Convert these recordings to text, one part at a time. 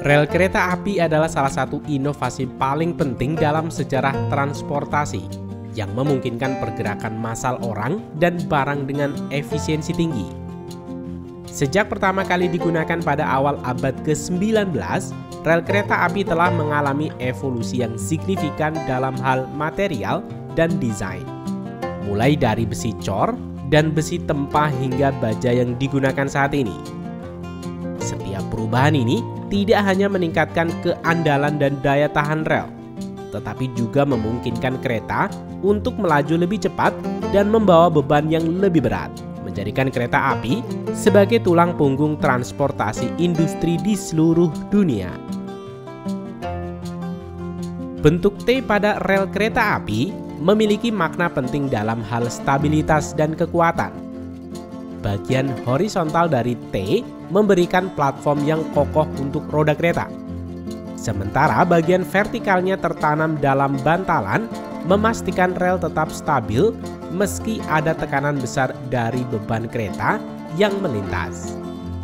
Rel kereta api adalah salah satu inovasi paling penting dalam sejarah transportasi yang memungkinkan pergerakan massal orang dan barang dengan efisiensi tinggi. Sejak pertama kali digunakan pada awal abad ke-19, rel kereta api telah mengalami evolusi yang signifikan dalam hal material dan desain. Mulai dari besi cor dan besi tempa hingga baja yang digunakan saat ini. Setiap perubahan ini tidak hanya meningkatkan keandalan dan daya tahan rel, tetapi juga memungkinkan kereta untuk melaju lebih cepat dan membawa beban yang lebih berat, menjadikan kereta api sebagai tulang punggung transportasi industri di seluruh dunia. Bentuk T pada rel kereta api memiliki makna penting dalam hal stabilitas dan kekuatan. Bagian horizontal dari T memberikan platform yang kokoh untuk roda kereta. Sementara bagian vertikalnya tertanam dalam bantalan memastikan rel tetap stabil meski ada tekanan besar dari beban kereta yang melintas.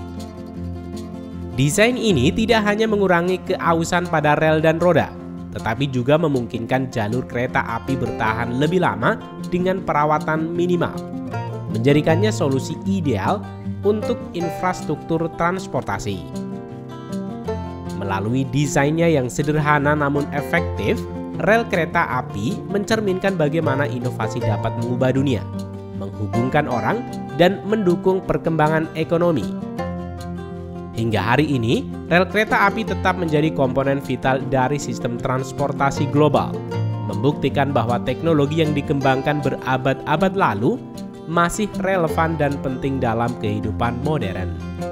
Desain ini tidak hanya mengurangi keausan pada rel dan roda, tetapi juga memungkinkan jalur kereta api bertahan lebih lama dengan perawatan minimal, menjadikannya solusi ideal untuk infrastruktur transportasi. Melalui desainnya yang sederhana namun efektif, rel kereta api mencerminkan bagaimana inovasi dapat mengubah dunia, menghubungkan orang, dan mendukung perkembangan ekonomi. Hingga hari ini, rel kereta api tetap menjadi komponen vital dari sistem transportasi global, membuktikan bahwa teknologi yang dikembangkan berabad-abad lalu masih relevan dan penting dalam kehidupan modern.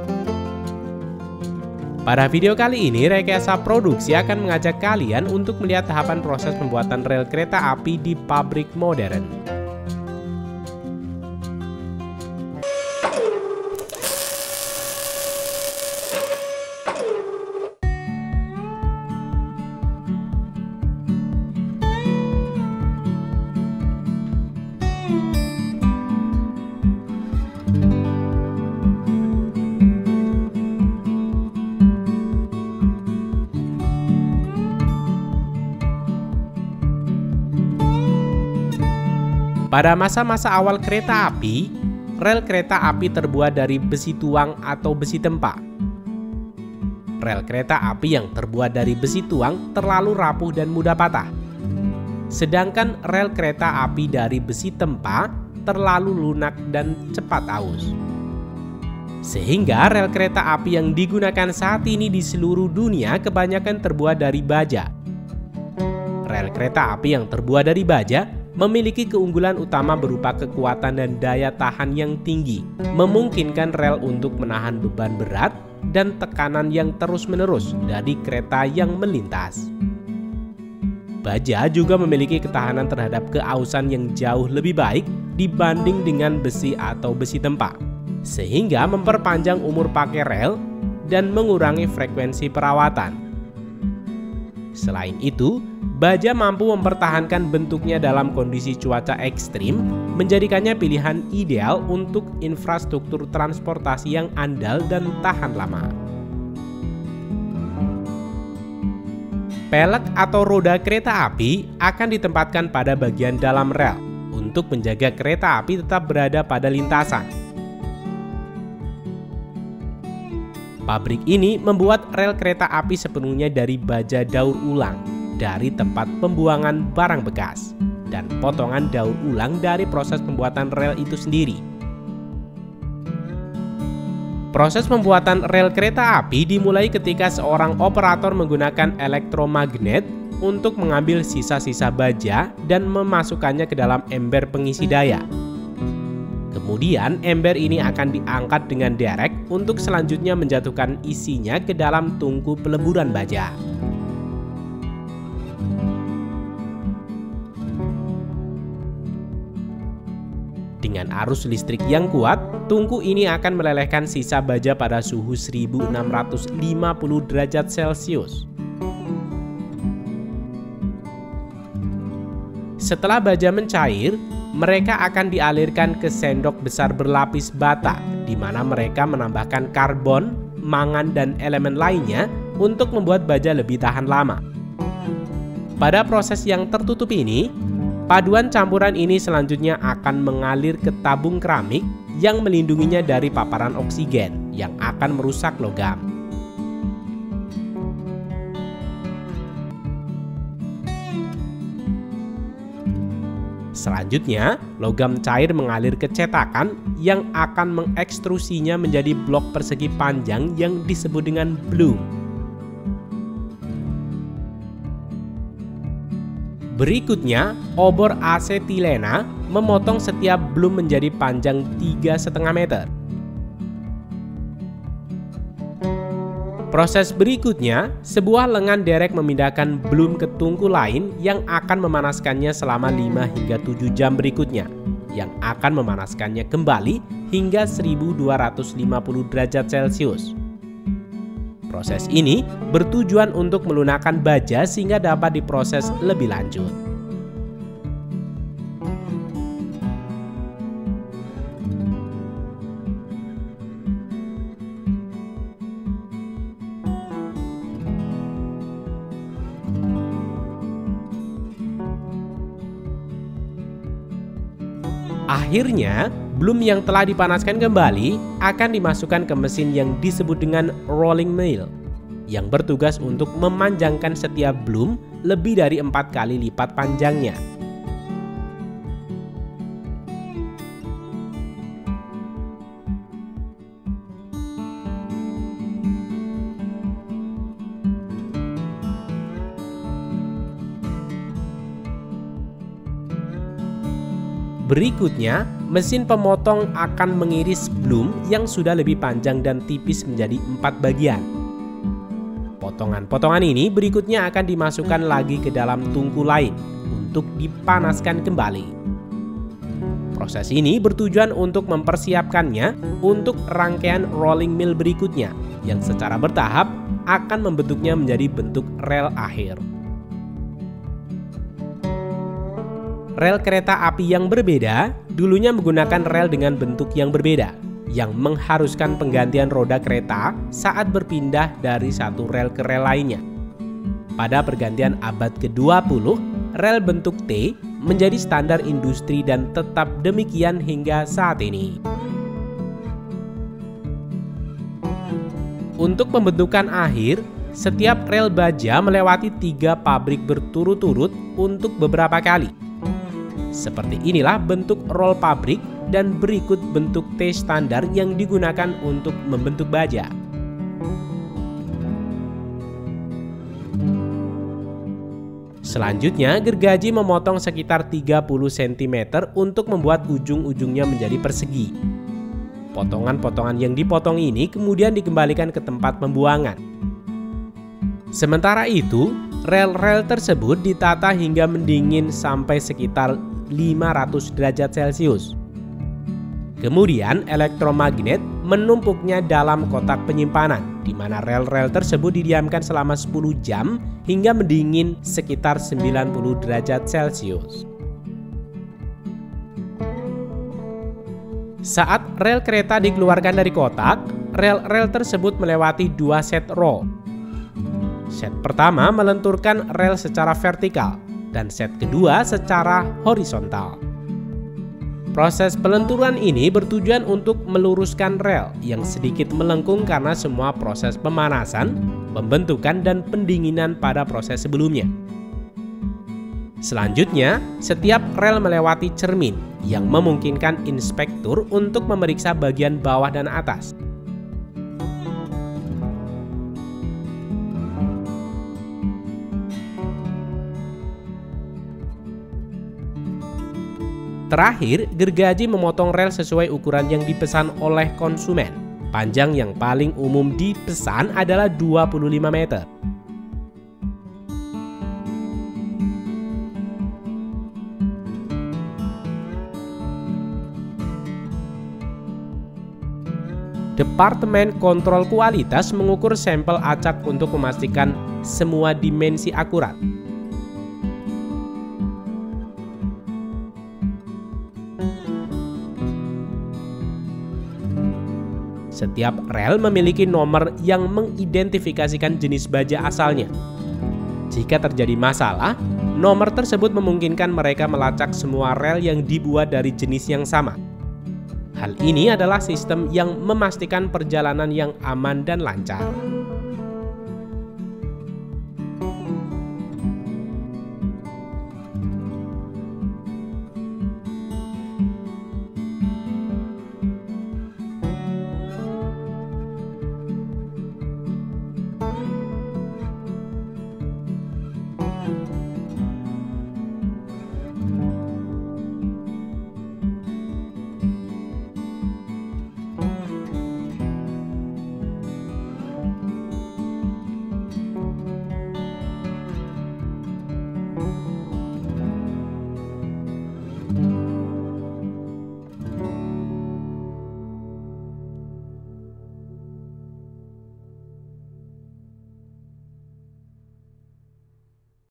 Pada video kali ini, Rekayasa Produksi akan mengajak kalian untuk melihat tahapan proses pembuatan rel kereta api di pabrik modern. Pada masa-masa awal kereta api, rel kereta api terbuat dari besi tuang atau besi tempa. Rel kereta api yang terbuat dari besi tuang terlalu rapuh dan mudah patah. Sedangkan rel kereta api dari besi tempa terlalu lunak dan cepat aus. Sehingga rel kereta api yang digunakan saat ini di seluruh dunia kebanyakan terbuat dari baja. Rel kereta api yang terbuat dari baja memiliki keunggulan utama berupa kekuatan dan daya tahan yang tinggi, memungkinkan rel untuk menahan beban berat dan tekanan yang terus-menerus dari kereta yang melintas. Baja juga memiliki ketahanan terhadap keausan yang jauh lebih baik dibanding dengan besi atau besi tempa, sehingga memperpanjang umur pakai rel dan mengurangi frekuensi perawatan. Selain itu, baja mampu mempertahankan bentuknya dalam kondisi cuaca ekstrim, menjadikannya pilihan ideal untuk infrastruktur transportasi yang andal dan tahan lama. Pelek atau roda kereta api akan ditempatkan pada bagian dalam rel untuk menjaga kereta api tetap berada pada lintasan. Pabrik ini membuat rel kereta api sepenuhnya dari baja daur ulang dari tempat pembuangan barang bekas dan potongan daur ulang dari proses pembuatan rel itu sendiri. Proses pembuatan rel kereta api dimulai ketika seorang operator menggunakan elektromagnet untuk mengambil sisa-sisa baja dan memasukkannya ke dalam ember pengisi daya. Kemudian ember ini akan diangkat dengan derek untuk selanjutnya menjatuhkan isinya ke dalam tungku peleburan baja. Dengan arus listrik yang kuat, tungku ini akan melelehkan sisa baja pada suhu 1650 derajat Celcius. Setelah baja mencair, mereka akan dialirkan ke sendok besar berlapis bata, di mana mereka menambahkan karbon, mangan, dan elemen lainnya untuk membuat baja lebih tahan lama. Pada proses yang tertutup ini, paduan campuran ini selanjutnya akan mengalir ke tabung keramik yang melindunginya dari paparan oksigen yang akan merusak logam. Selanjutnya, logam cair mengalir ke cetakan yang akan mengekstrusinya menjadi blok persegi panjang yang disebut dengan bloom. Berikutnya, obor asetilena memotong setiap bloom menjadi panjang 3,5 meter. Proses berikutnya, sebuah lengan derek memindahkan bloom ke tungku lain yang akan memanaskannya selama 5 hingga 7 jam berikutnya, yang akan memanaskannya kembali hingga 1250 derajat Celcius. Proses ini bertujuan untuk melunakkan baja sehingga dapat diproses lebih lanjut. Akhirnya, bloom yang telah dipanaskan kembali akan dimasukkan ke mesin yang disebut dengan rolling mill, yang bertugas untuk memanjangkan setiap bloom lebih dari 4 kali lipat panjangnya. Berikutnya, mesin pemotong akan mengiris bloom yang sudah lebih panjang dan tipis menjadi 4 bagian. Potongan-potongan ini berikutnya akan dimasukkan lagi ke dalam tungku lain untuk dipanaskan kembali. Proses ini bertujuan untuk mempersiapkannya untuk rangkaian rolling mill berikutnya yang secara bertahap akan membentuknya menjadi bentuk rel akhir. Rel kereta api yang berbeda dulunya menggunakan rel dengan bentuk yang berbeda, yang mengharuskan penggantian roda kereta saat berpindah dari satu rel ke rel lainnya. Pada pergantian abad ke-20, rel bentuk T menjadi standar industri dan tetap demikian hingga saat ini. Untuk pembentukan akhir, setiap rel baja melewati 3 pabrik berturut-turut untuk beberapa kali. Seperti inilah bentuk roll pabrik dan berikut bentuk T standar yang digunakan untuk membentuk baja. Selanjutnya, gergaji memotong sekitar 30 cm untuk membuat ujung-ujungnya menjadi persegi. Potongan-potongan yang dipotong ini kemudian dikembalikan ke tempat pembuangan. Sementara itu, rel-rel tersebut ditata hingga mendingin sampai sekitar 500 derajat Celcius. Kemudian elektromagnet menumpuknya dalam kotak penyimpanan, di mana rel-rel tersebut didiamkan selama 10 jam hingga mendingin sekitar 90 derajat Celcius. Saat rel kereta dikeluarkan dari kotak, rel-rel tersebut melewati 2 set roll. Set pertama melenturkan rel secara vertikal, dan set kedua secara horizontal. Proses pelenturan ini bertujuan untuk meluruskan rel yang sedikit melengkung karena semua proses pemanasan, pembentukan, dan pendinginan pada proses sebelumnya. Selanjutnya, setiap rel melewati cermin yang memungkinkan inspektur untuk memeriksa bagian bawah dan atas. Terakhir, gergaji memotong rel sesuai ukuran yang dipesan oleh konsumen. Panjang yang paling umum dipesan adalah 25 meter. Departemen Kontrol Kualitas mengukur sampel acak untuk memastikan semua dimensi akurat. Setiap rel memiliki nomor yang mengidentifikasikan jenis baja asalnya. Jika terjadi masalah, nomor tersebut memungkinkan mereka melacak semua rel yang dibuat dari jenis yang sama. Hal ini adalah sistem yang memastikan perjalanan yang aman dan lancar.